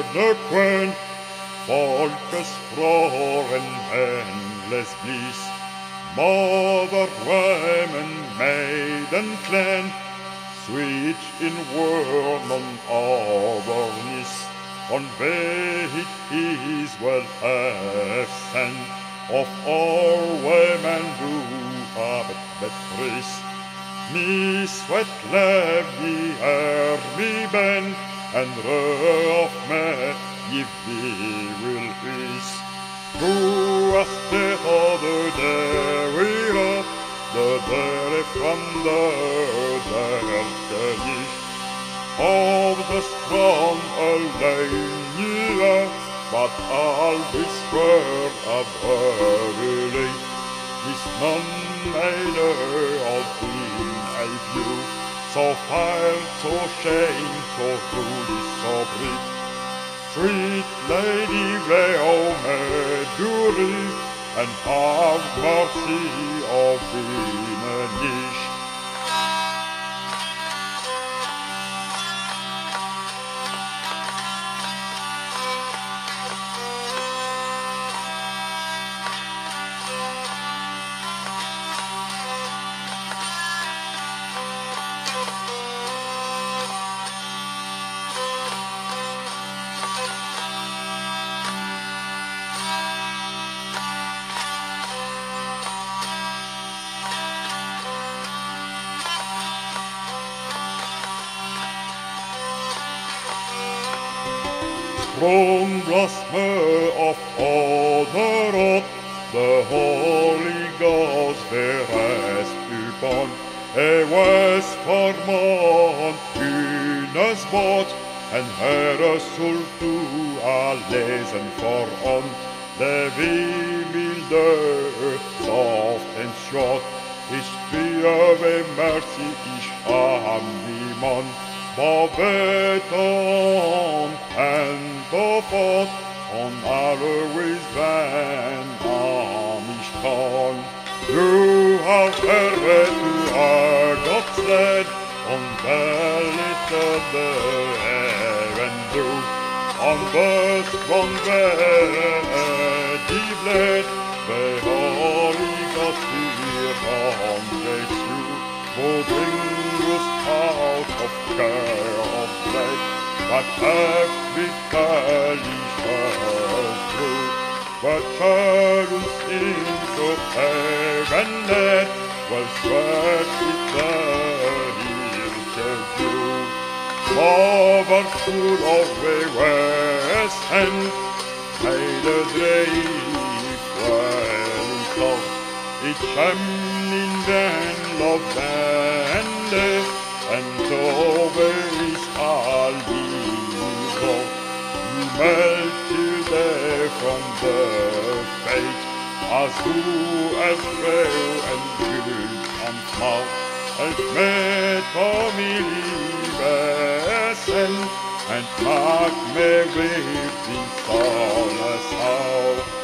de Queen, Volkes Vroren endless bliss, Mother, women, maiden clan, switch in word overnis, on 𝖍𝖊𝖏𝖊𝖓 of all women who have het fris. 𝖍𝖊𝖏𝖊𝖓 en of 𝖍𝖊𝖊𝖓. Who has the wereld, de deur van de derkenis, op de strand alleen nieuwe, wat al bespeurt abhuiling, is non meide of in �𝖊𝖊, so fire, so shame, so foolish, so bright. Sweet Lady 𝖍𝖊𝖊𝖊, and have mercy of 𝖍𝖊𝖏. From blasphemy of Onderot, the Holy Ghost verrest upon, was forman �𝖊𝖏𝖊𝖓, en Herre zult u lezen vooron, de �𝖊𝖊𝖓 soft and short, is fear with mercy, is am niemand, beton en tofot, on always van Amishkan. You have heard to our God's led, on the little heaven do, on the strong �𝖊𝖊𝖓, the Holy Ghost here on the true, who bring us out of care of life, but �𝖊𝖏𝖊𝖓 through, but shall uns into heaven led, will sweat with the View. Powerful of the west end, made a dreif well close, it sham in den love bande, and always all be go. You melted from the fate, as who as frail and good and small, and made for me liebesen, and mag me with in solace how.